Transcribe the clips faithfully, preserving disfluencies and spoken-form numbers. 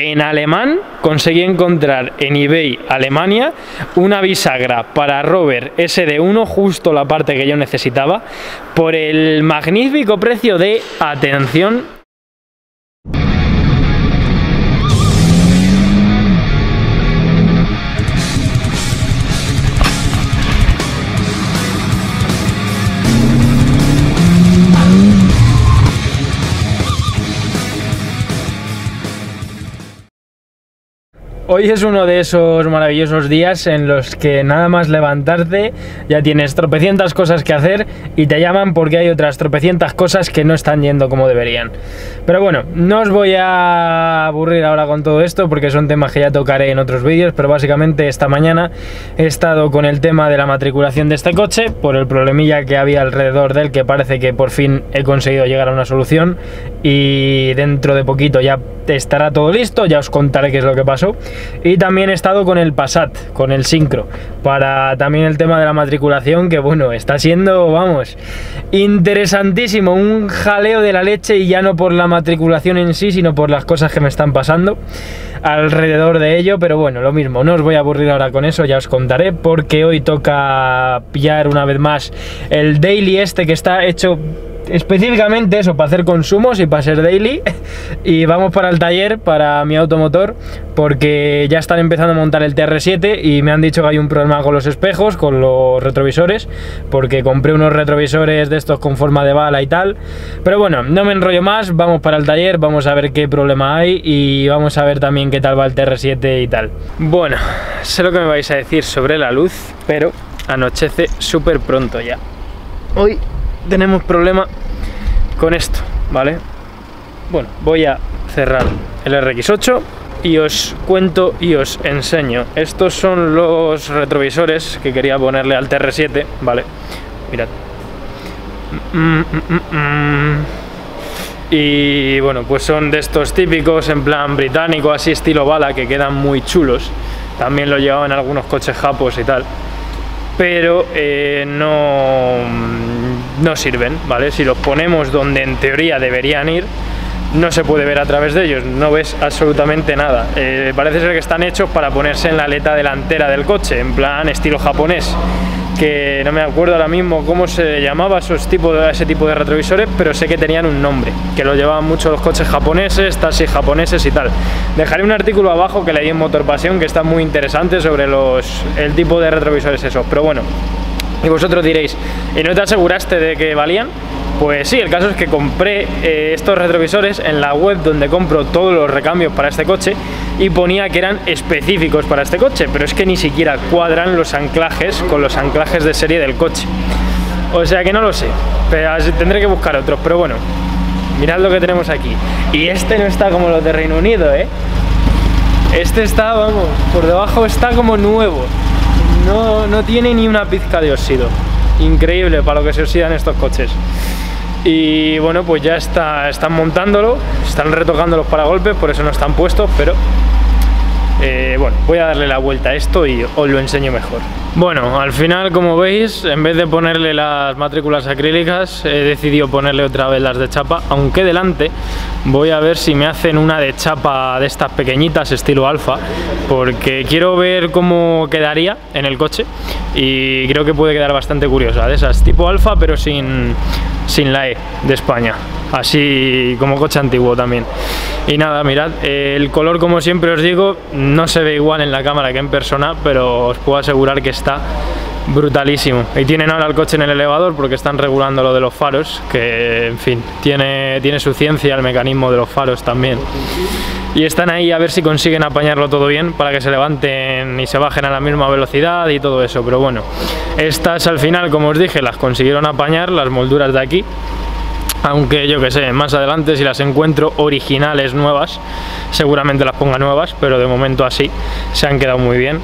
en alemán conseguí encontrar en eBay Alemania una bisagra para rover S D uno, justo la parte que yo necesitaba, por el magnífico precio de, atención, hoy es uno de esos maravillosos días en los que nada más levantarte ya tienes tropecientas cosas que hacer y te llaman porque hay otras tropecientas cosas que no están yendo como deberían. Pero bueno, no os voy a aburrir ahora con todo esto porque son temas que ya tocaré en otros vídeos, pero básicamente esta mañana he estado con el tema de la matriculación de este coche por el problemilla que había alrededor de él, que parece que por fin he conseguido llegar a una solución y dentro de poquito ya estará todo listo, ya os contaré qué es lo que pasó. Y también he estado con el Passat, con el Syncro, para también el tema de la matriculación, que bueno, está siendo, vamos, interesantísimo, un jaleo de la leche, y ya no por la matriculación en sí, sino por las cosas que me están pasando alrededor de ello. Pero bueno, lo mismo, no os voy a aburrir ahora con eso, ya os contaré, porque hoy toca pillar una vez más el daily este que está hecho específicamente eso, para hacer consumos y para ser daily. Y vamos para el taller, para mi automotor, porque ya están empezando a montar el T R siete y me han dicho que hay un problema con los espejos, con los retrovisores, porque compré unos retrovisores de estos con forma de bala y tal. Pero bueno, no me enrollo más, vamos para el taller, vamos a ver qué problema hay y vamos a ver también qué tal va el T R siete y tal. Bueno, sé lo que me vais a decir sobre la luz, pero anochece súper pronto ya. Hoy tenemos problema con esto, ¿vale? Bueno, voy a cerrar el R X ocho y os cuento y os enseño. Estos son los retrovisores que quería ponerle al T R siete, ¿vale? Mirad. Mm, mm, mm, mm. Y bueno, pues son de estos típicos en plan británico, así estilo bala, que quedan muy chulos. También lo llevaba en algunos coches japos y tal, pero eh, no, no sirven, ¿vale? Si los ponemos donde en teoría deberían ir, no se puede ver a través de ellos, no ves absolutamente nada. Eh, parece ser que están hechos para ponerse en la aleta delantera del coche, en plan estilo japonés, que no me acuerdo ahora mismo cómo se llamaba esos tipos de, ese tipo de retrovisores, pero sé que tenían un nombre, que lo llevaban mucho los coches japoneses, taxis japoneses y tal. Dejaré un artículo abajo que leí en Motor Pasión, que está muy interesante sobre los, el tipo de retrovisores esos, pero bueno. Y vosotros diréis, ¿y no te aseguraste de que valían? Pues sí, el caso es que compré eh, estos retrovisores en la web donde compro todos los recambios para este coche y ponía que eran específicos para este coche, pero es que ni siquiera cuadran los anclajes con los anclajes de serie del coche. O sea que no lo sé, pero tendré que buscar otros, pero bueno, mirad lo que tenemos aquí. Y este no está como los de Reino Unido, ¿eh? Este está, vamos, por debajo está como nuevo. No, no tiene ni una pizca de óxido. Increíble para lo que se oxidan estos coches. Y bueno, pues ya está, están montándolo, están retocando los paragolpes, por eso no están puestos, pero eh, bueno, voy a darle la vuelta a esto y os lo enseño mejor. Bueno, al final, como veis, en vez de ponerle las matrículas acrílicas, he decidido ponerle otra vez las de chapa, aunque delante voy a ver si me hacen una de chapa de estas pequeñitas estilo alfa, porque quiero ver cómo quedaría en el coche y creo que puede quedar bastante curiosa, de esas tipo alfa pero sin, sin la E de España, así como coche antiguo también. Y nada, mirad, el color, como siempre os digo, no se ve igual en la cámara que en persona, pero os puedo asegurar que está brutalísimo. Y tienen ahora el coche en el elevador porque están regulando lo de los faros, que en fin, tiene, tiene su ciencia el mecanismo de los faros también. Y están ahí a ver si consiguen apañarlo todo bien para que se levanten y se bajen a la misma velocidad y todo eso. Pero bueno, estas al final, como os dije, las consiguieron apañar, las molduras de aquí. Aunque yo que sé, más adelante si las encuentro originales nuevas, seguramente las ponga nuevas, pero de momento así se han quedado muy bien.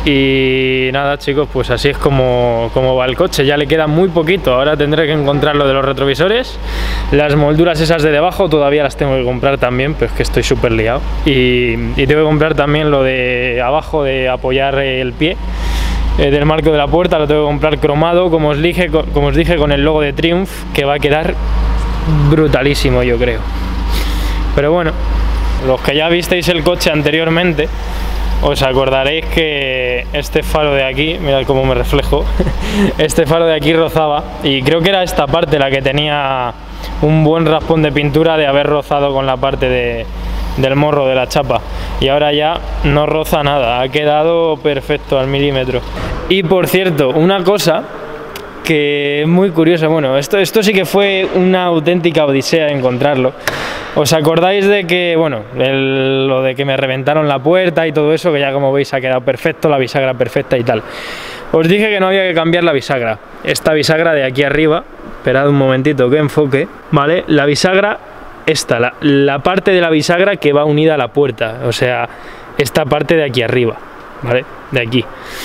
Y nada, chicos, pues así es como, como va el coche. Ya le queda muy poquito, ahora tendré que encontrar lo de los retrovisores. Las molduras esas de debajo todavía las tengo que comprar también, pero es que estoy súper liado. Y, y tengo que comprar también lo de abajo, de apoyar el pie eh, del marco de la puerta, lo tengo que comprar cromado, como os dije, como os dije con el logo de Triumph, que va a quedar brutalísimo, yo creo. Pero bueno, los que ya visteis el coche anteriormente, os acordaréis que este faro de aquí, mirad cómo me reflejo, este faro de aquí rozaba, y creo que era esta parte la que tenía un buen raspón de pintura de haber rozado con la parte de, del morro de la chapa, y ahora ya no roza nada, ha quedado perfecto al milímetro. Y por cierto, una cosa que es muy curiosa, bueno, esto, esto sí que fue una auténtica odisea encontrarlo. ¿Os acordáis de que, bueno, el, lo de que me reventaron la puerta y todo eso, que ya como veis ha quedado perfecto, la bisagra perfecta y tal? Os dije que no había que cambiar la bisagra, esta bisagra de aquí arriba, esperad un momentito que enfoque, ¿vale? La bisagra, esta, la, la parte de la bisagra que va unida a la puerta, o sea, esta parte de aquí arriba, ¿vale? De aquí,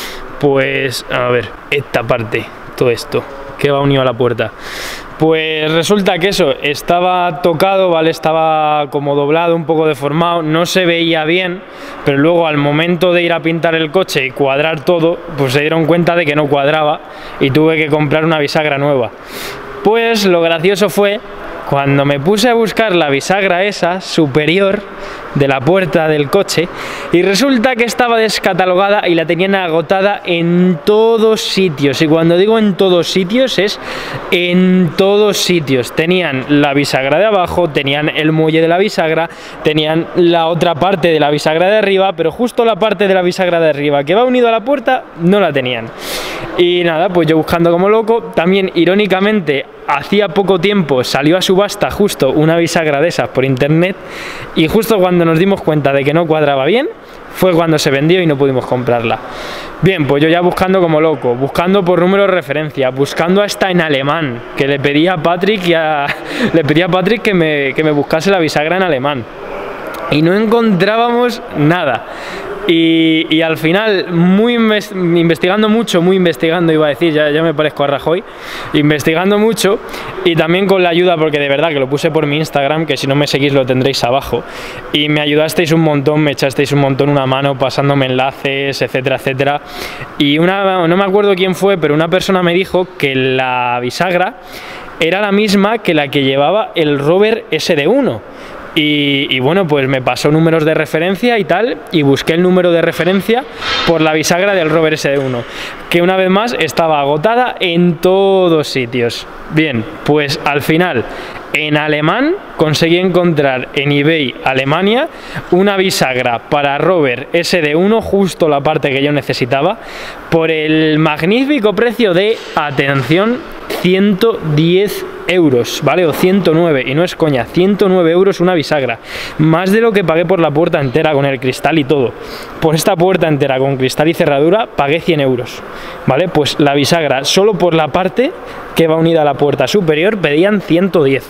pues, a ver, esta parte, todo esto que va unido a la puerta, pues resulta que eso estaba tocado, ¿vale? Estaba como doblado, un poco deformado, no se veía bien, pero luego al momento de ir a pintar el coche y cuadrar todo, pues se dieron cuenta de que no cuadraba y tuve que comprar una bisagra nueva. Pues lo gracioso fue cuando me puse a buscar la bisagra esa superior de la puerta del coche, y resulta que estaba descatalogada y la tenían agotada en todos sitios, y cuando digo en todos sitios es en todos sitios. Tenían la bisagra de abajo, tenían el muelle de la bisagra, tenían la otra parte de la bisagra de arriba, pero justo la parte de la bisagra de arriba que va unido a la puerta no la tenían. Y nada, pues yo buscando como loco. También irónicamente hacía poco tiempo salió a subasta justo una bisagra de esas por internet, y justo cuando nos dimos cuenta de que no cuadraba bien fue cuando se vendió y no pudimos comprarla. Bien, pues yo ya buscando como loco, buscando por número de referencia, buscando hasta en alemán, que le pedí a Patrick, y a, le pedí a Patrick que me, que me buscase la bisagra en alemán, y no encontrábamos nada. Y, y al final, muy invest investigando mucho, muy investigando iba a decir, ya, ya me parezco a Rajoy, investigando mucho, y también con la ayuda, porque de verdad que lo puse por mi Instagram, que si no me seguís lo tendréis abajo, y me ayudasteis un montón, me echasteis un montón una mano pasándome enlaces, etcétera, etcétera, y una, no me acuerdo quién fue, pero una persona me dijo que la bisagra era la misma que la que llevaba el Rover S D uno. Y, y bueno, pues me pasó números de referencia y tal, y busqué el número de referencia por la bisagra del Rover S D uno, que una vez más estaba agotada en todos sitios. Bien, pues al final en alemán conseguí encontrar en eBay Alemania una bisagra para Rover S D uno, justo la parte que yo necesitaba, por el magnífico precio de, atención, ciento diez euros, ¿vale? O ciento nueve, y no es coña, ciento nueve euros una bisagra, más de lo que pagué por la puerta entera con el cristal y todo. Por esta puerta entera con cristal y cerradura pagué cien euros, ¿vale? Pues la bisagra solo por la parte que va unida a la puerta superior pedían ciento diez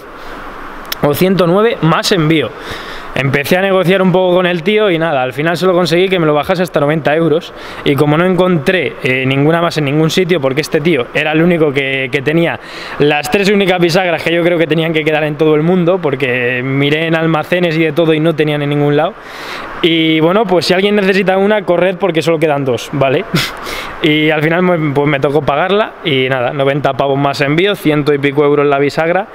o ciento nueve más envío. Empecé a negociar un poco con el tío y nada, al final solo conseguí que me lo bajase hasta noventa euros, y como no encontré eh, ninguna más en ningún sitio, porque este tío era el único que, que tenía las tres únicas bisagras que yo creo que tenían que quedar en todo el mundo, porque miré en almacenes y de todo y no tenían en ningún lado. Y bueno, pues si alguien necesita una, corred porque solo quedan dos, ¿vale? Y al final pues me tocó pagarla, y nada, noventa pavos más envío, ciento y pico euros la bisagra.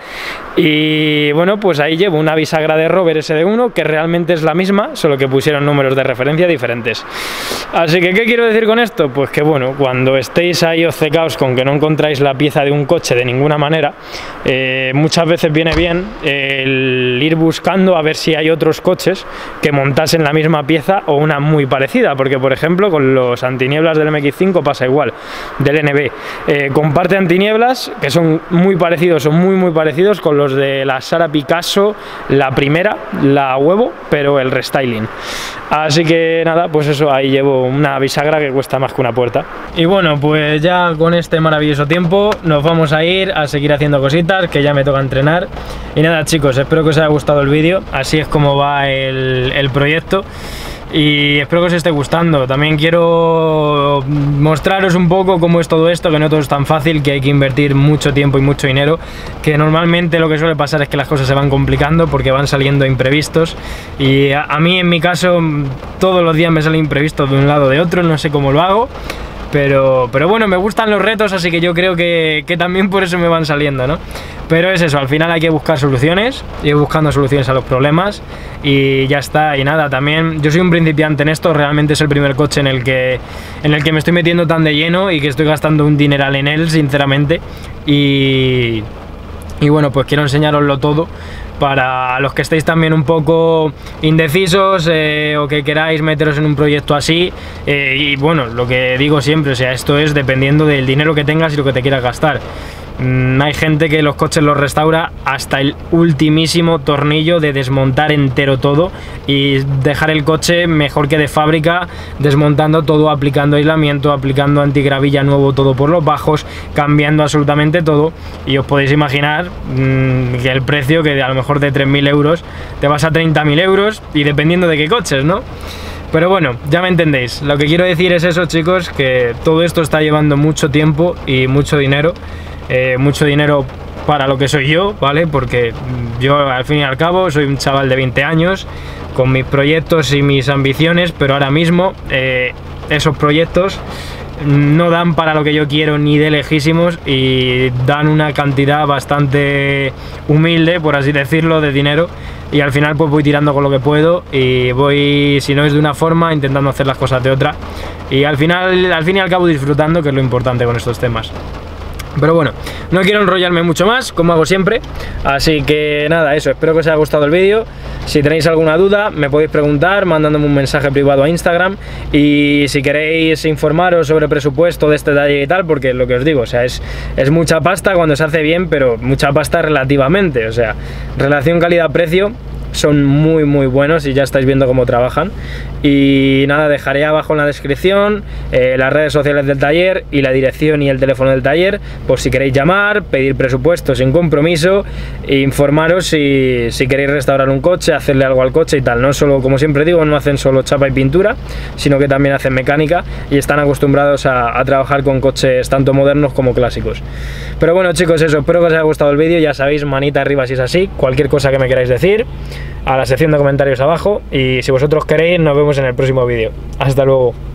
Y bueno, pues ahí llevo una bisagra de Rover S D uno que realmente es la misma, solo que pusieron números de referencia diferentes. Así que, ¿qué quiero decir con esto? Pues que bueno, cuando estéis ahí obcecaos con que no encontráis la pieza de un coche de ninguna manera, eh, muchas veces viene bien el ir buscando a ver si hay otros coches que montasen la misma pieza o una muy parecida, porque por ejemplo con los antinieblas del M X cinco pasa igual, del N B, eh, comparte antinieblas que son muy parecidos, son muy muy parecidos con los de la Sara Picasso, la primera, la huevo, pero el restyling. Así que nada, pues eso, ahí llevo una bisagra que cuesta más que una puerta. Y bueno, pues ya con este maravilloso tiempo nos vamos a ir a seguir haciendo cositas, que ya me toca entrenar. Y nada chicos, espero que os haya gustado el vídeo, así es como va el, el proyecto. Y espero que os esté gustando. También quiero mostraros un poco cómo es todo esto, que no todo es tan fácil, que hay que invertir mucho tiempo y mucho dinero, que normalmente lo que suele pasar es que las cosas se van complicando porque van saliendo imprevistos, y a, a mí en mi caso todos los días me sale imprevisto de un lado o de otro, no sé cómo lo hago, Pero, pero bueno, me gustan los retos, así que yo creo que, que también por eso me van saliendo, ¿no? Pero es eso, al final hay que buscar soluciones, ir buscando soluciones a los problemas y ya está. Y nada, también yo soy un principiante en esto, realmente es el primer coche en el que, en el que me estoy metiendo tan de lleno y que estoy gastando un dineral en él, sinceramente. Y, y bueno, pues quiero enseñaroslo todo. Para los que estéis también un poco indecisos eh, o que queráis meteros en un proyecto así, eh, y bueno, lo que digo siempre, o sea, esto es dependiendo del dinero que tengas y lo que te quieras gastar. Mm, hay gente que los coches los restaura hasta el ultimísimo tornillo de desmontar entero todo y dejar el coche mejor que de fábrica, desmontando todo, aplicando aislamiento, aplicando antigravilla nuevo todo por los bajos, cambiando absolutamente todo. Y os podéis imaginar mmm, que el precio, que a lo mejor de tres mil euros te vas a treinta mil euros, y dependiendo de qué coches, ¿no? Pero bueno, ya me entendéis. Lo que quiero decir es eso, chicos, que todo esto está llevando mucho tiempo y mucho dinero. Eh, mucho dinero para lo que soy yo, ¿vale? Porque yo al fin y al cabo soy un chaval de veinte años con mis proyectos y mis ambiciones, pero ahora mismo eh, esos proyectos no dan para lo que yo quiero ni de lejísimos, y dan una cantidad bastante humilde, por así decirlo, de dinero, y al final pues voy tirando con lo que puedo y voy, si no es de una forma, intentando hacer las cosas de otra, y al final, al fin y al cabo disfrutando, que es lo importante con estos temas. Pero bueno, no quiero enrollarme mucho más, como hago siempre, así que nada, eso, espero que os haya gustado el vídeo. Si tenéis alguna duda me podéis preguntar mandándome un mensaje privado a Instagram, y si queréis informaros sobre presupuesto de este taller y tal, porque lo que os digo, o sea, es, es mucha pasta cuando se hace bien, pero mucha pasta relativamente, o sea, relación calidad-precio son muy muy buenos y ya estáis viendo cómo trabajan. Y nada, dejaré abajo en la descripción eh, las redes sociales del taller y la dirección y el teléfono del taller, por si queréis llamar, pedir presupuesto sin compromiso e informaros si, si queréis restaurar un coche, hacerle algo al coche y tal. No solo, como siempre digo, no hacen solo chapa y pintura, sino que también hacen mecánica y están acostumbrados a, a trabajar con coches tanto modernos como clásicos. Pero bueno, chicos, eso, espero que os haya gustado el vídeo. Ya sabéis, manita arriba si es así, cualquier cosa que me queráis decir a la sección de comentarios abajo, y si vosotros queréis nos vemos en el próximo vídeo. Hasta luego.